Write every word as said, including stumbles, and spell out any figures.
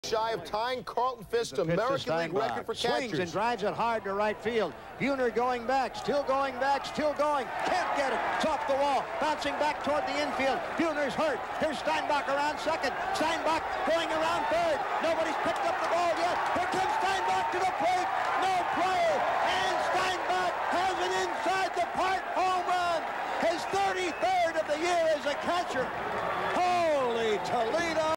Shy of tying Carlton Fisk's American League record for catchers. Swings and drives it hard to right field. Buhner going back, still going back, still going. Can't get it. It's off the wall. Bouncing back toward the infield. Buhner's hurt. Here's Steinbach around second. Steinbach going around third. Nobody's picked up the ball yet. Here comes Steinbach to the plate. No play. And Steinbach has an inside the park home run. His thirty-third of the year as a catcher. Holy Toledo.